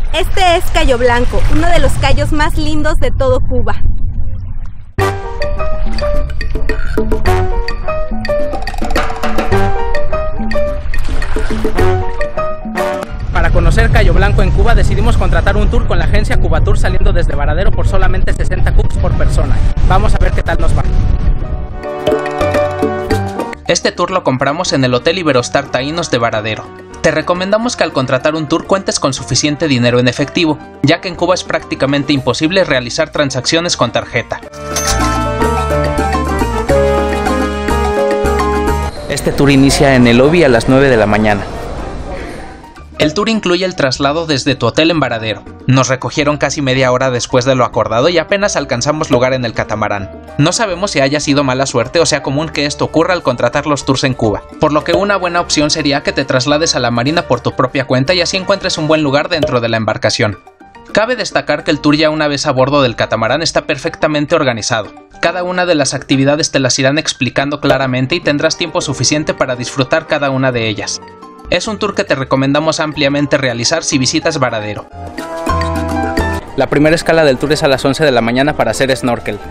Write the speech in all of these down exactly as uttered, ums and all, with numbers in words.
Este es Cayo Blanco, uno de los cayos más lindos de todo Cuba. Para conocer Cayo Blanco en Cuba decidimos contratar un tour con la agencia Cubatur saliendo desde Varadero por solamente sesenta cubs por persona. Vamos a ver qué tal nos va. Este tour lo compramos en el Hotel Iberostar Taínos de Varadero. Te recomendamos que al contratar un tour cuentes con suficiente dinero en efectivo, ya que en Cuba es prácticamente imposible realizar transacciones con tarjeta. Este tour inicia en el lobby a las nueve de la mañana. El tour incluye el traslado desde tu hotel en Varadero. Nos recogieron casi media hora después de lo acordado y apenas alcanzamos lugar en el catamarán. No sabemos si haya sido mala suerte o sea común que esto ocurra al contratar los tours en Cuba, por lo que una buena opción sería que te traslades a la marina por tu propia cuenta y así encuentres un buen lugar dentro de la embarcación. Cabe destacar que el tour ya una vez a bordo del catamarán está perfectamente organizado. Cada una de las actividades te las irán explicando claramente y tendrás tiempo suficiente para disfrutar cada una de ellas. Es un tour que te recomendamos ampliamente realizar si visitas Varadero. La primera escala del tour es a las once de la mañana para hacer snorkel.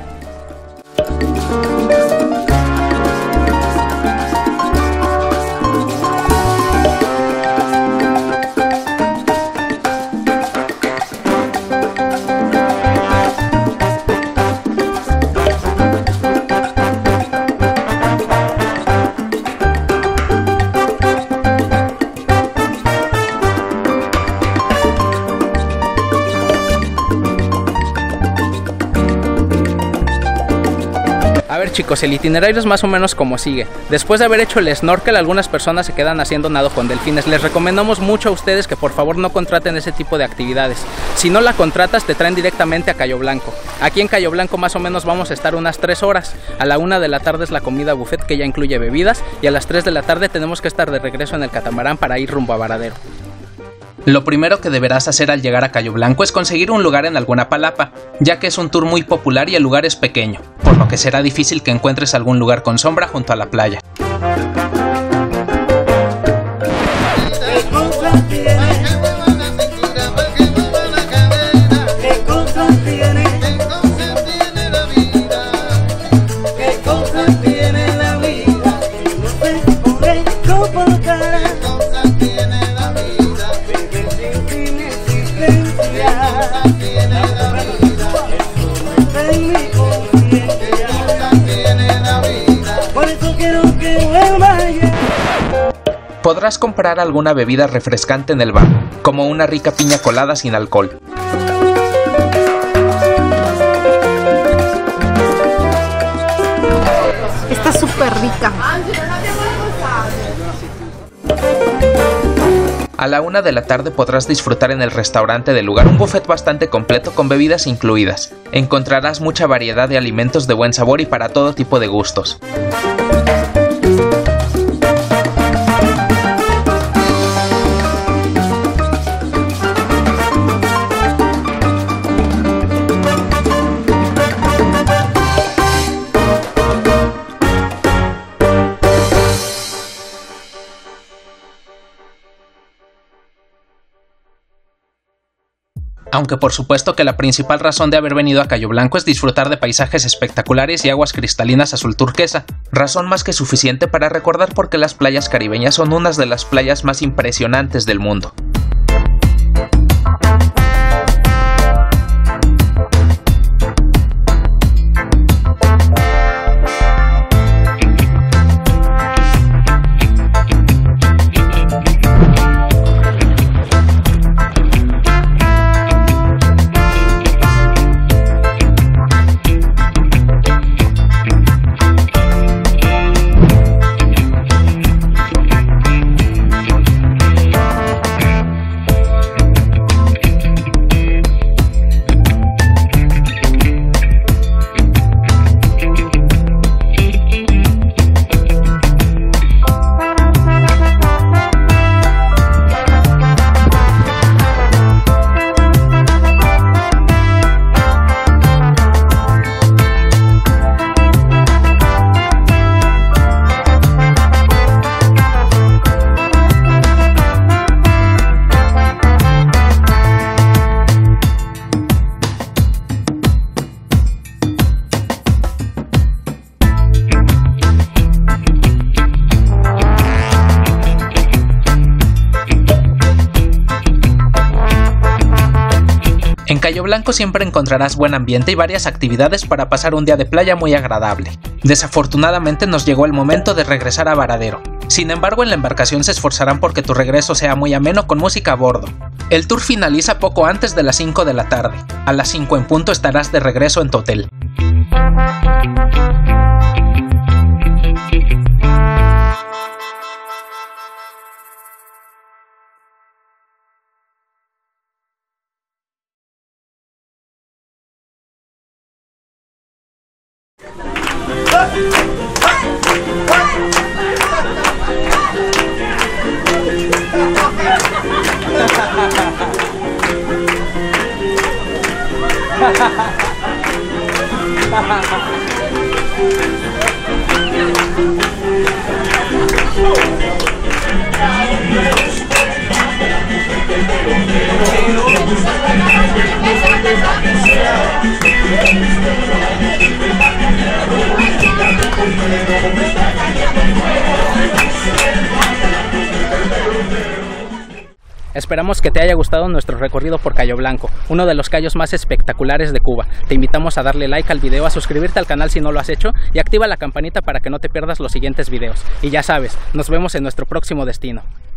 A ver chicos, el itinerario es más o menos como sigue. Después de haber hecho el snorkel, algunas personas se quedan haciendo nado con delfines. Les recomendamos mucho a ustedes que por favor no contraten ese tipo de actividades. Si no la contratas, te traen directamente a Cayo Blanco. Aquí en Cayo Blanco más o menos vamos a estar unas tres horas. A la una de la tarde es la comida buffet, que ya incluye bebidas, y a las tres de la tarde tenemos que estar de regreso en el catamarán para ir rumbo a Varadero. Lo primero que deberás hacer al llegar a Cayo Blanco es conseguir un lugar en alguna palapa, ya que es un tour muy popular y el lugar es pequeño, por lo que será difícil que encuentres algún lugar con sombra junto a la playa. Podrás comprar alguna bebida refrescante en el bar, como una rica piña colada sin alcohol. Está súper rica. A la una de la tarde podrás disfrutar en el restaurante del lugar un buffet bastante completo con bebidas incluidas. Encontrarás mucha variedad de alimentos de buen sabor y para todo tipo de gustos. Aunque por supuesto que la principal razón de haber venido a Cayo Blanco es disfrutar de paisajes espectaculares y aguas cristalinas azul turquesa, razón más que suficiente para recordar por qué las playas caribeñas son unas de las playas más impresionantes del mundo. En Cayo Blanco siempre encontrarás buen ambiente y varias actividades para pasar un día de playa muy agradable. Desafortunadamente nos llegó el momento de regresar a Varadero. Sin embargo, en la embarcación se esforzarán porque tu regreso sea muy ameno con música a bordo. El tour finaliza poco antes de las cinco de la tarde. A las cinco en punto estarás de regreso en tu hotel. Esperamos que te haya gustado nuestro recorrido por Cayo Blanco, uno de los cayos más espectaculares de Cuba. Te invitamos a darle like al video, a suscribirte al canal si no lo has hecho y activa la campanita para que no te pierdas los siguientes videos. Y ya sabes, nos vemos en nuestro próximo destino.